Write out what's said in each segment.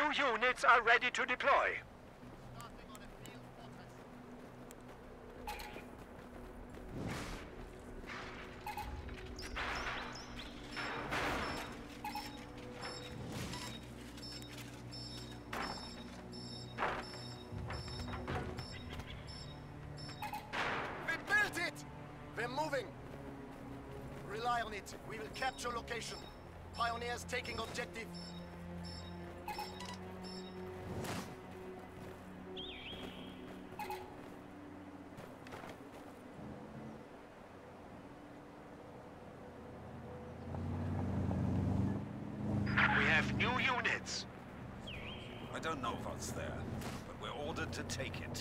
New units are ready to deploy. We're moving! Rely on it. We will capture location. Pioneers taking objective. We have new units. I don't know what's there, but we're ordered to take it.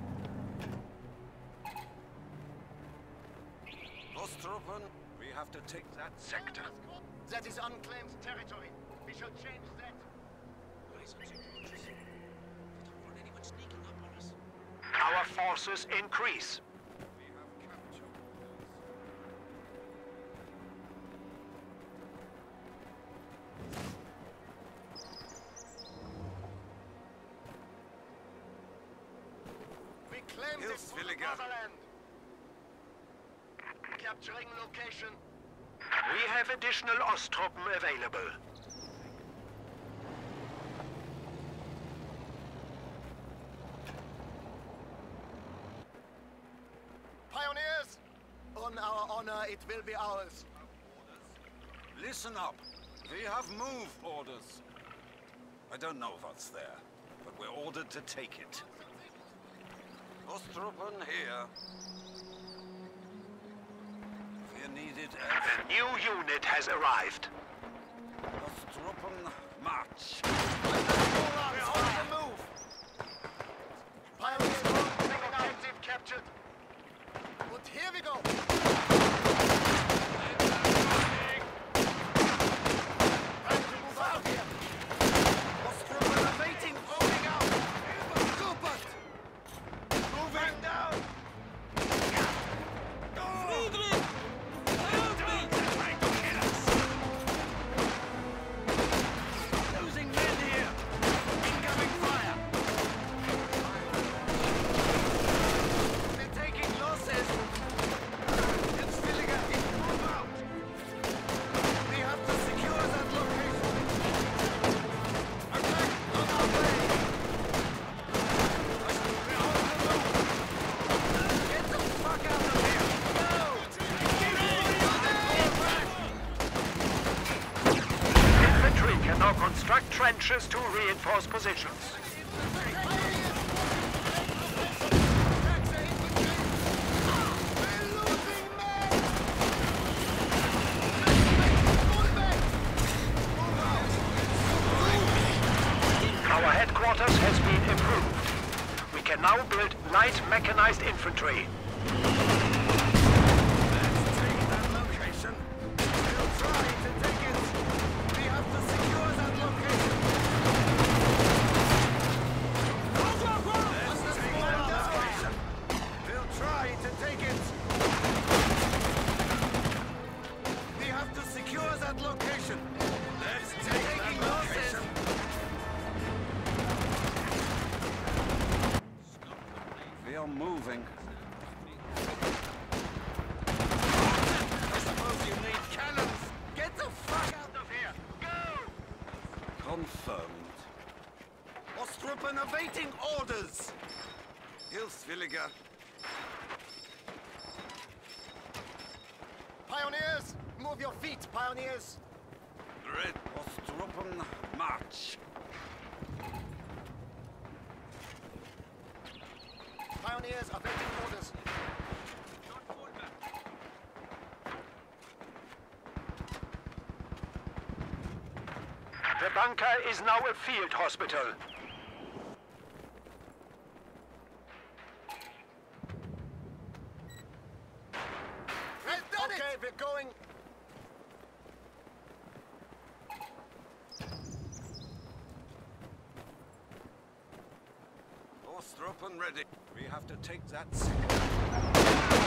Ostrupen, we have to take that sector. That is unclaimed territory. We shall change that. Our forces increase. We have captured. We claim this for the Hilswilliger. motherland. Capturing location. We have additional Osttruppen available. Pioneers! On our honor, it will be ours. Listen up. We have move orders. I don't know what's there, but we're ordered to take it. Ostrupen here. We're needed A new unit has arrived. Ostrupen march. We're on the move! Pioneers, objective captured. And here we go! Time to move out here! Ostrupen awaiting, rolling out! Rupert! Moving down! Losing men here! Incoming fire! They're taking losses! It's filling up! Move out! We have to secure that location! Attack on our way! We're on the move! Get the fuck out of here! No! Infantry can now construct trenches to reinforce positions. Our headquarters has been improved. We can now build light mechanized infantry. Let's take that location. We'll try to take it. We have to secure that location. Let's take that location. We'll try to take it. We have to secure that location. Let's take that location. We are moving. I suppose you need cannons. Get the fuck out of here. Go! Confirmed. Ostrupen awaiting orders. Hilswilliger. Pioneers, move your feet, pioneers. Red Ostrupen march. Pioneers awaiting orders. The bunker is now a field hospital. We've done it! Okay, we're going. Ostrupen ready. We have to take that sector.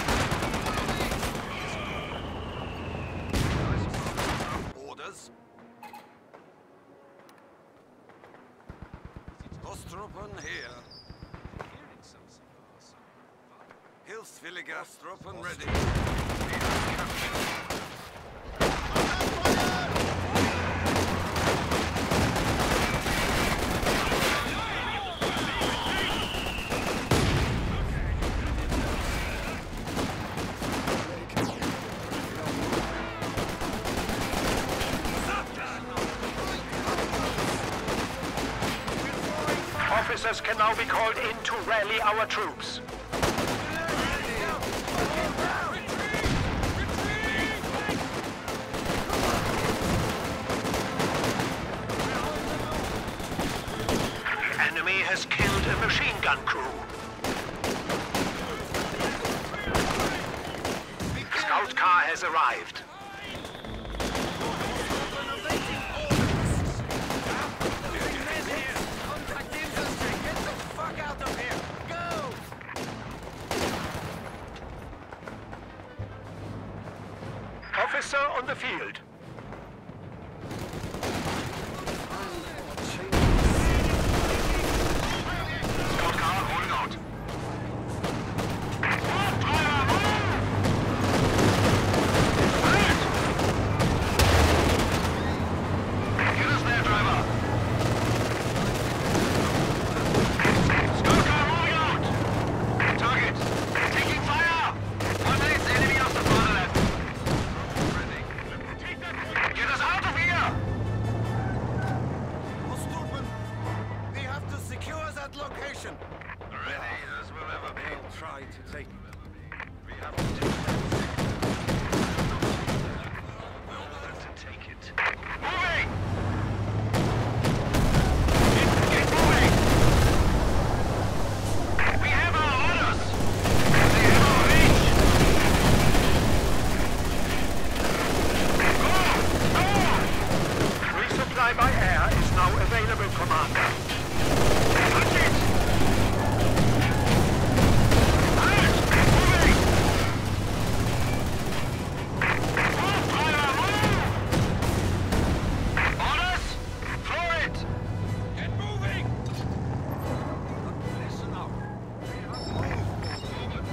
Orders. Ostruppen here. Hilfswilliger Ostruppen ready. Officers can now be called in to rally our troops. The enemy has killed a machine gun crew. Scout car has arrived. Officer on the field. Scout car holding out. Get us there, driver. Scout car moving out. Target. Taking fire. One minute, enemy off the fatherland. Get us out of here! Ostruppen, we have to secure that location. Ready as we'll ever be. We'll try to take We have to take We'll have to take it. Moving! Get moving! We have our orders! They have our reach! Go! Resupply by air is now available, Commander. Touch it! Halt! Moving! Move, driver, move! Orders! Floor it! Get moving! Listen up. We have moved.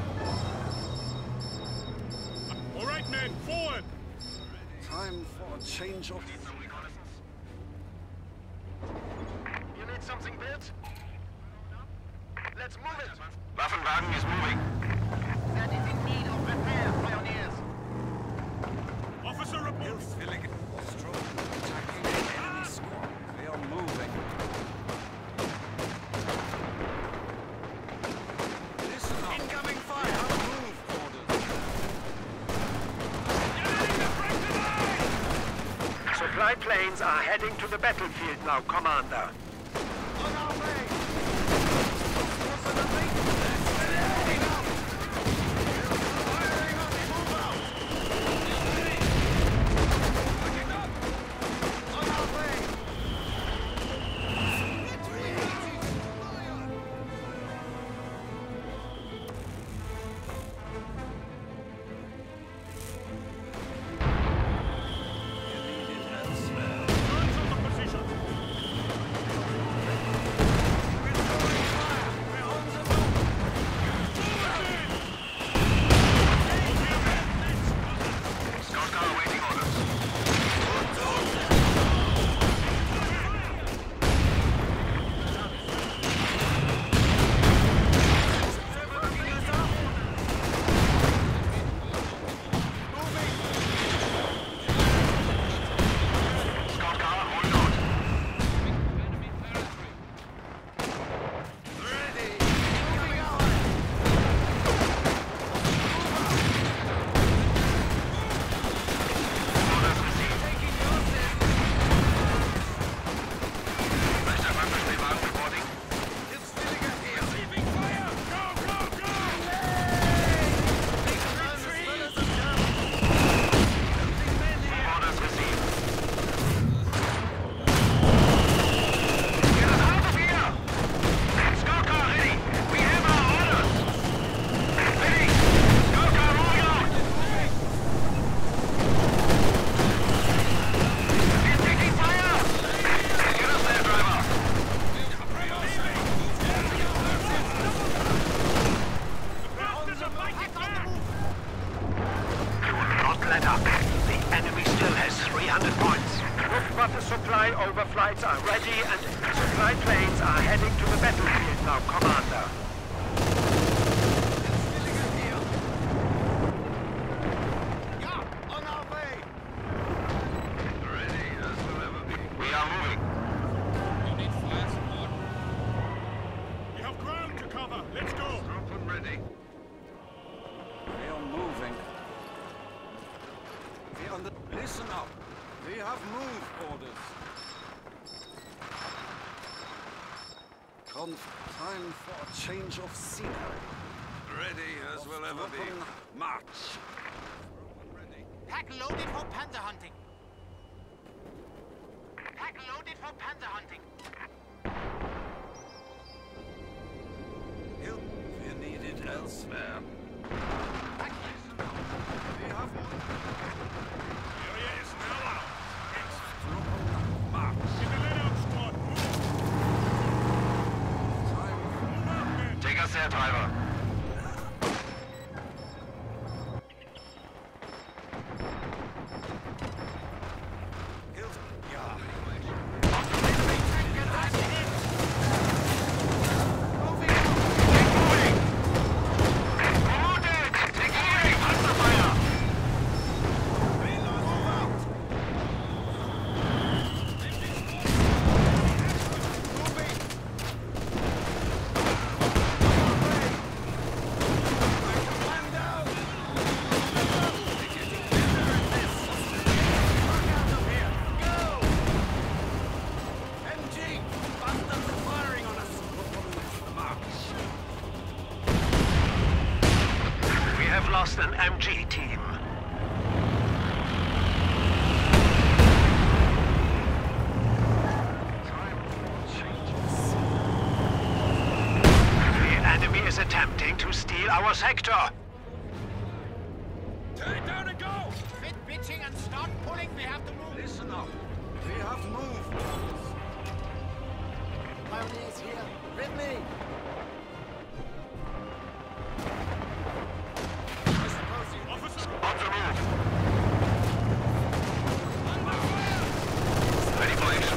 All right, men, forward! Time for a change of... You need something built? Let's move it! Waffenwagen is moving. That is in need of repair, pioneers. Officer report! Hilfswilliger Ostruppen attacking the enemy squad. They are moving. Listen up. Incoming fire. Move orders. Supply planes are heading to the battlefield now, Commander. On our way. Ostruppen and maintenance. Heading up. Firing on the move out. On our way. Guns on the position! supply overflights are ready and supply planes are heading to the battlefield now, Commander. Yeah, on our way. Ready as we'll ever be. We are moving. You need fire support. We have ground to cover. Let's go. Group and ready. We are moving. Listen up. We have move orders. Time for a change of scenery. Ready as we'll ever be. March. Ready. Pack loaded for panzer hunting. Pack loaded for panzer hunting. Help we needed elsewhere. Pack We have Area is now out. march. In the let-out squad. Move. Time Move out, men. Take us there, driver. Lost an MG team. The enemy is attempting to steal our sector. Turn it down and go! Quit bitching and start pulling. We have to move. Listen up. We have move orders. Pioneers here. With me. Officer. On the move. Ready for action.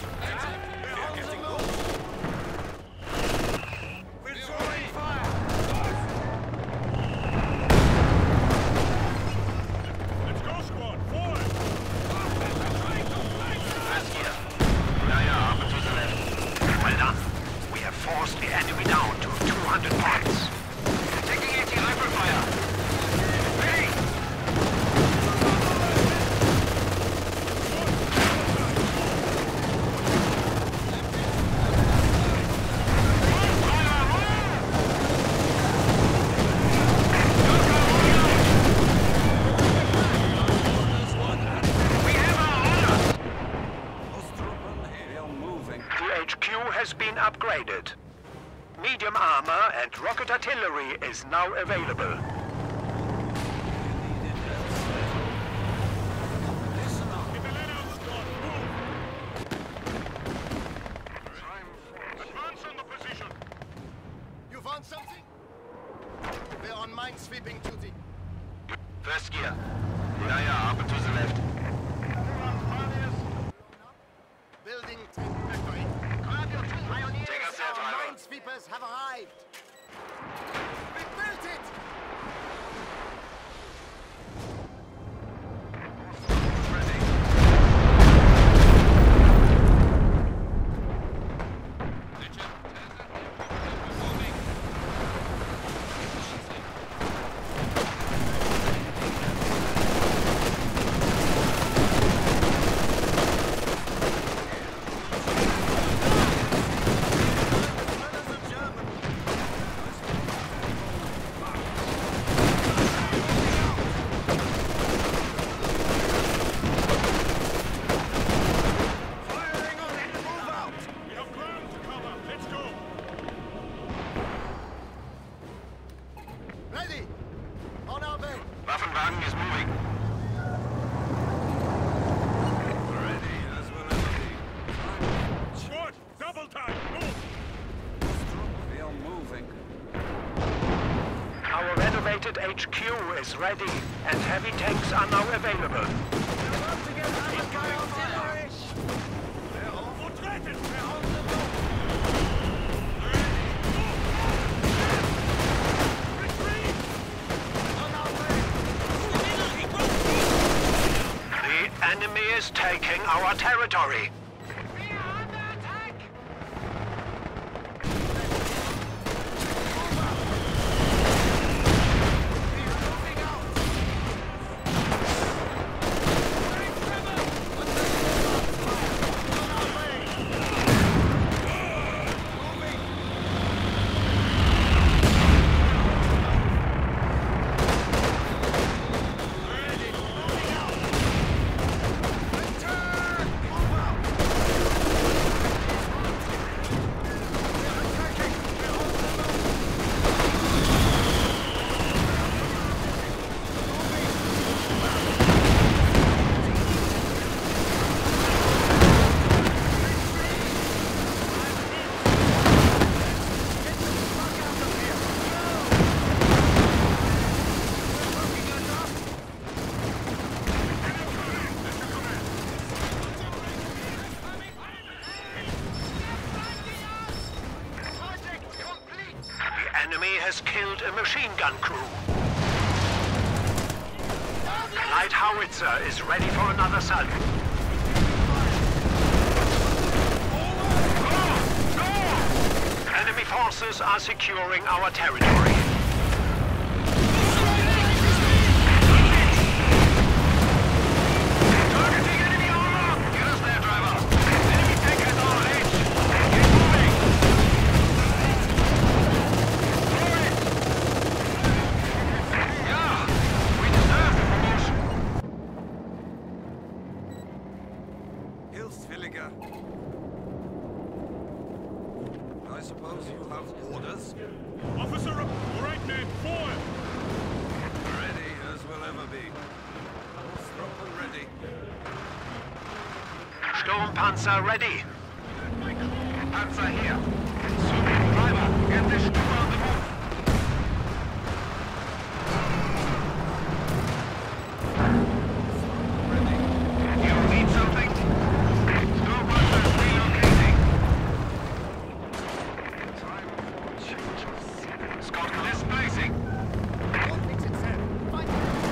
We're throwing fire. Let's go, squad. Forward. First gear. Yeah, up and to the left. Well done. We have forced the enemy down to 200 points. Taking anti-rifle fire. Ready! We have our orders! We are moving. The HQ has been upgraded. Medium armor and rocket artillery is now available. We needed elsewhere. Listen up. In the let-out squad. Move. Advance on the position. You found something? We're on minesweeping duty. First gear. Yeah, up and to the left. Building tank factory. Grab your two pioneers. Take us there, Our driver. minesweepers have arrived. We built it! Waffenwagen is moving. Ready as we'll ever be. Squad, double time. Move. We are moving. Our renovated HQ is ready, and heavy tanks are now available. We're about to get hit by artillery! territory. We are under attack! We are moving out! Take cover! On our way! Moving! Ready! Moving out! Attack! Move out! They're attacking! We're on the move! The enemy has killed a machine gun crew. The light howitzer is ready for another salute. Enemy forces are securing our territory. Targeting enemy armor! Get us there, driver! Enemy tank has our edge! Get moving! Throw it! Yeah! We deserve the promotion! Hilsvilliger. I suppose you have orders? Officer, all right, men, forward! Ready as we'll ever be. Stroke ready. Sturmpanzer ready. Panzer here! Driver, get this Stuka on the move! You need something? Sturmpanzer's relocating! Scout displacing! Don't fix it, sir. Fight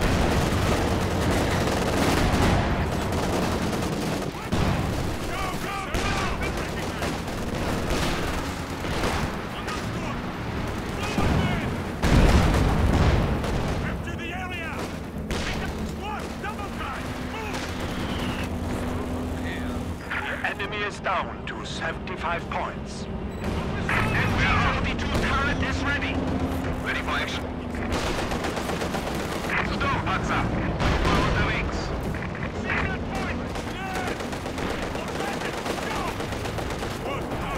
Capture the area! Take up squad! Double time! Move! The enemy is down to 75 points. NV 42 turret is ready! Ready for action. Sturmpanzer! Follow the wings! See that point! Yes! Attack it! Go! Good, out!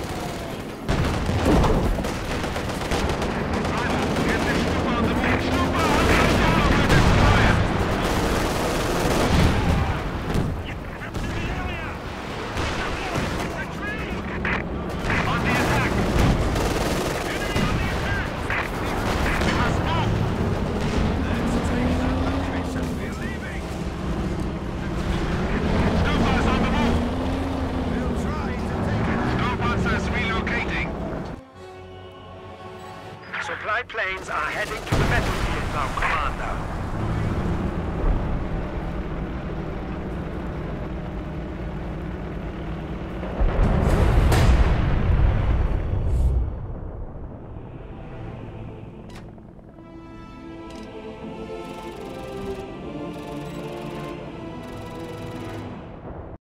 Driver, get this Stuka on the move! Stuka on the destroyer! Capture the area! Retreat! On the attack! Enemy on the attack! We must move! Let's take that location. We're leaving. Stuka's on the move! We'll try to take it. Sturmpanzer's relocating! Supply planes are heading to the battlefield now, Commander.